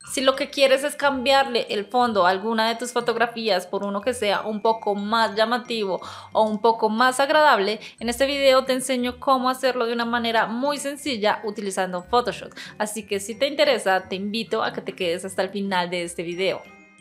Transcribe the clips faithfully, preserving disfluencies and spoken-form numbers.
Si lo que quieres es cambiarle el fondo a alguna de tus fotografías por uno que sea un poco más llamativo o un poco más agradable, en este video te enseño cómo hacerlo de una manera muy sencilla utilizando Photoshop. Así que si te interesa, te invito a que te quedes hasta el final de este video.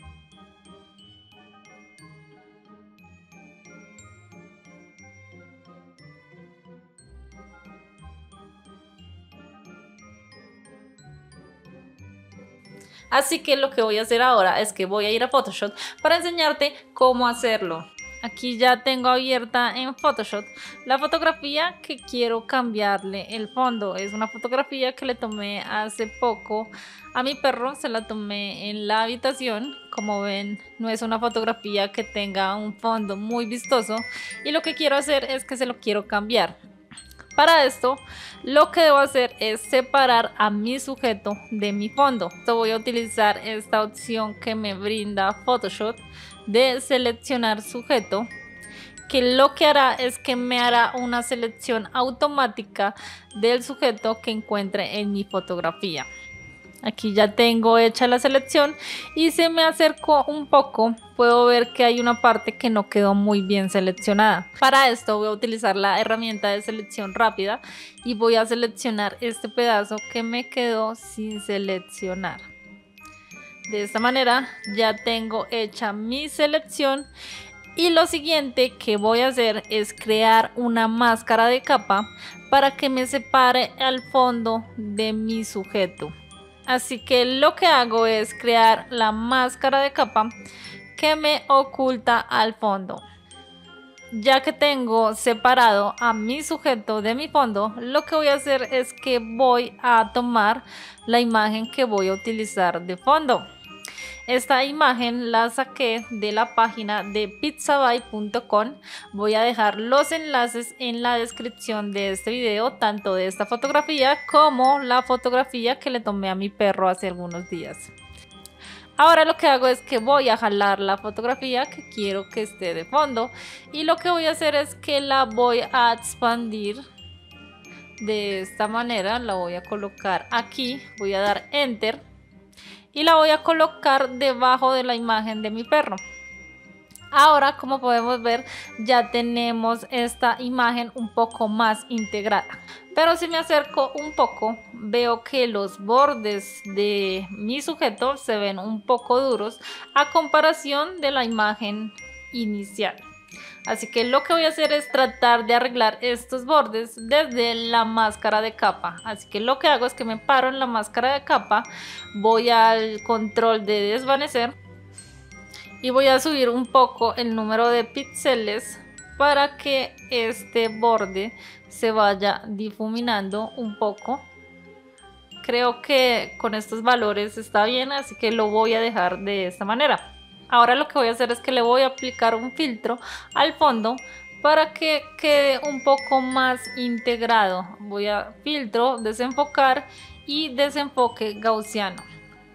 Así que lo que voy a hacer ahora es que voy a ir a Photoshop para enseñarte cómo hacerlo. Aquí ya tengo abierta en Photoshop la fotografía que quiero cambiarle el fondo. Es una fotografía que le tomé hace poco a mi perro, se la tomé en la habitación. Como ven, no es una fotografía que tenga un fondo muy vistoso y lo que quiero hacer es que se lo quiero cambiar. Para esto, lo que debo hacer es separar a mi sujeto de mi fondo. Entonces voy a utilizar esta opción que me brinda Photoshop de seleccionar sujeto, que lo que hará es que me hará una selección automática del sujeto que encuentre en mi fotografía. Aquí ya tengo hecha la selección y se me acercó un poco, puedo ver que hay una parte que no quedó muy bien seleccionada. Para esto voy a utilizar la herramienta de selección rápida y voy a seleccionar este pedazo que me quedó sin seleccionar. De esta manera ya tengo hecha mi selección y lo siguiente que voy a hacer es crear una máscara de capa para que me separe al fondo de mi sujeto. Así que lo que hago es crear la máscara de capa que me oculta al fondo. Ya que tengo separado a mi sujeto de mi fondo, lo que voy a hacer es que voy a tomar la imagen que voy a utilizar de fondo. Esta imagen la saqué de la página de pixabay punto com. Voy a dejar los enlaces en la descripción de este video, tanto de esta fotografía como la fotografía que le tomé a mi perro hace algunos días. Ahora lo que hago es que voy a jalar la fotografía que quiero que esté de fondo y lo que voy a hacer es que la voy a expandir de esta manera. La voy a colocar aquí, voy a dar enter y la voy a colocar debajo de la imagen de mi perro. Ahora, como podemos ver, ya tenemos esta imagen un poco más integrada. Pero si me acerco un poco, veo que los bordes de mi sujeto se ven un poco duros a comparación de la imagen inicial. Así que lo que voy a hacer es tratar de arreglar estos bordes desde la máscara de capa. Así que lo que hago es que me paro en la máscara de capa, voy al control de desvanecer y voy a subir un poco el número de píxeles para que este borde se vaya difuminando un poco. Creo que con estos valores está bien, así que lo voy a dejar de esta manera. Ahora lo que voy a hacer es que le voy a aplicar un filtro al fondo para que quede un poco más integrado. Voy a filtro, desenfocar y desenfoque gaussiano.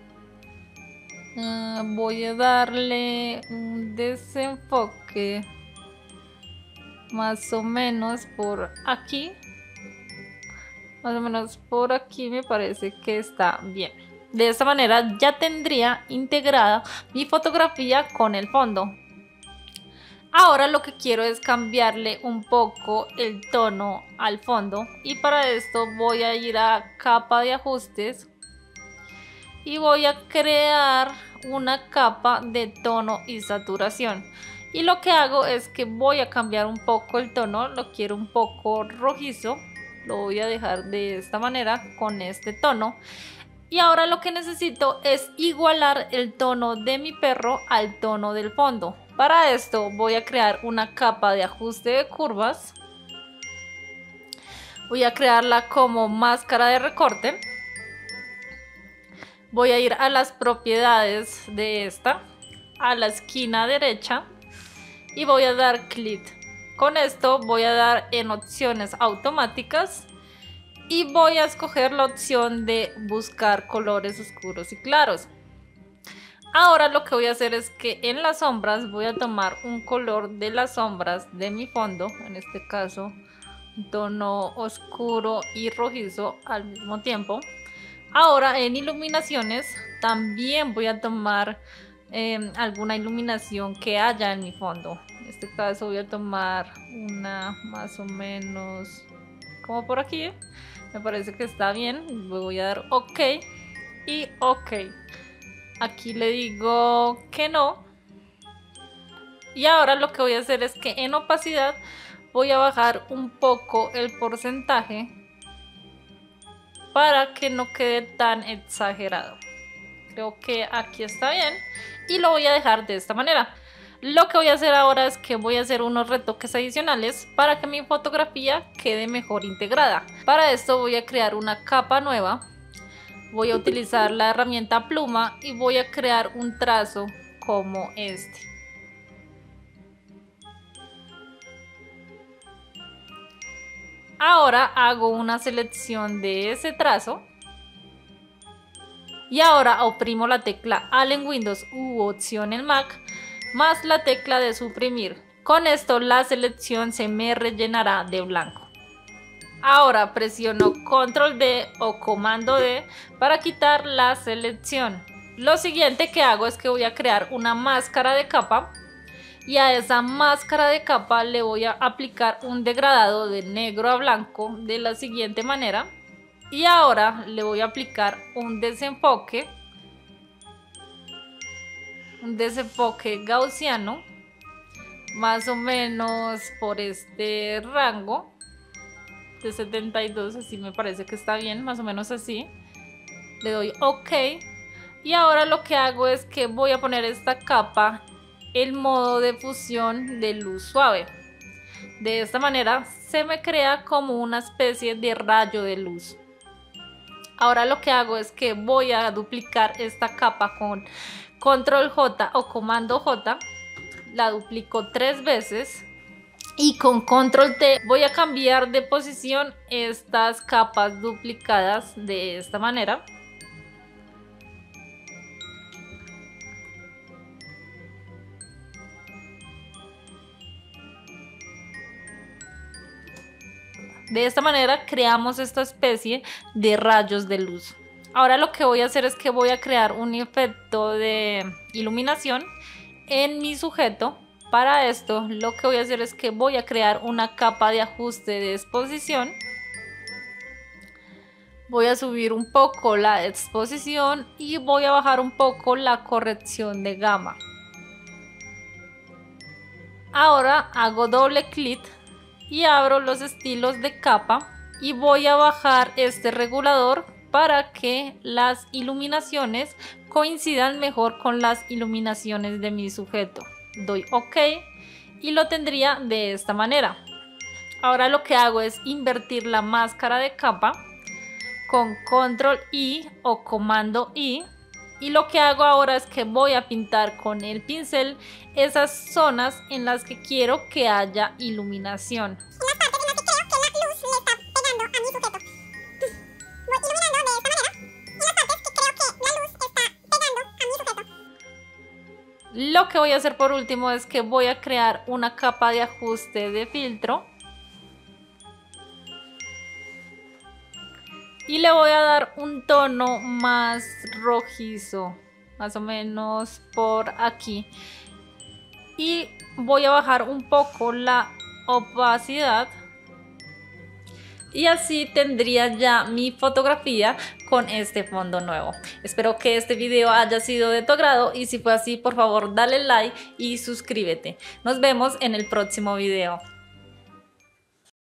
Uh, voy a darle un desenfoque más o menos por aquí. Más o menos por aquí me parece que está bien. De esta manera ya tendría integrada mi fotografía con el fondo. Ahora lo que quiero es cambiarle un poco el tono al fondo y para esto voy a ir a capa de ajustes y voy a crear una capa de tono y saturación. Y lo que hago es que voy a cambiar un poco el tono, lo quiero un poco rojizo, lo voy a dejar de esta manera con este tono. Y ahora lo que necesito es igualar el tono de mi perro al tono del fondo. Para esto voy a crear una capa de ajuste de curvas. Voy a crearla como máscara de recorte. Voy a ir a las propiedades de esta, a la esquina derecha y voy a dar clic. Con esto voy a dar en opciones automáticas. Y voy a escoger la opción de buscar colores oscuros y claros. Ahora lo que voy a hacer es que en las sombras voy a tomar un color de las sombras de mi fondo. En este caso un tono oscuro y rojizo al mismo tiempo. Ahora en iluminaciones también voy a tomar eh, alguna iluminación que haya en mi fondo. En este caso voy a tomar una más o menos como por aquí. Me parece que está bien. Le voy a dar OK y OK. Aquí le digo que no. Y ahora lo que voy a hacer es que en opacidad voy a bajar un poco el porcentaje para que no quede tan exagerado. Creo que aquí está bien y lo voy a dejar de esta manera. Lo que voy a hacer ahora es que voy a hacer unos retoques adicionales para que mi fotografía quede mejor integrada. Para esto voy a crear una capa nueva. Voy a utilizar la herramienta pluma y voy a crear un trazo como este. Ahora hago una selección de ese trazo y ahora oprimo la tecla Alt en Windows u opción en Mac más la tecla de suprimir. Con esto la selección se me rellenará de blanco. Ahora presiono control D o comando D para quitar la selección. Lo siguiente que hago es que voy a crear una máscara de capa. Y a esa máscara de capa le voy a aplicar un degradado de negro a blanco de la siguiente manera. Y ahora le voy a aplicar un desenfoque. Un desenfoque gaussiano. Más o menos por este rango. De setenta y dos, así me parece que está bien, más o menos así. Le doy OK. Y ahora lo que hago es que voy a poner esta capa el modo de fusión de luz suave. De esta manera se me crea como una especie de rayo de luz. Ahora lo que hago es que voy a duplicar esta capa con control J o comando J. La duplico tres veces y con control T voy a cambiar de posición estas capas duplicadas de esta manera. De esta manera creamos esta especie de rayos de luz. Ahora lo que voy a hacer es que voy a crear un efecto de iluminación en mi sujeto. Para esto lo que voy a hacer es que voy a crear una capa de ajuste de exposición. Voy a subir un poco la exposición y voy a bajar un poco la corrección de gama. Ahora hago doble clic y abro los estilos de capa y voy a bajar este regulador para que las iluminaciones coincidan mejor con las iluminaciones de mi sujeto. Doy OK y lo tendría de esta manera. Ahora lo que hago es invertir la máscara de capa con control I o comando I. Y lo que hago ahora es que voy a pintar con el pincel esas zonas en las que quiero que haya iluminación. Lo que voy a hacer por último es que voy a crear una capa de ajuste de filtro. Y le voy a dar un tono más rojizo, más o menos por aquí. Y voy a bajar un poco la opacidad. Y así tendría ya mi fotografía con este fondo nuevo. Espero que este video haya sido de tu agrado y si fue así, por favor dale like y suscríbete. Nos vemos en el próximo video.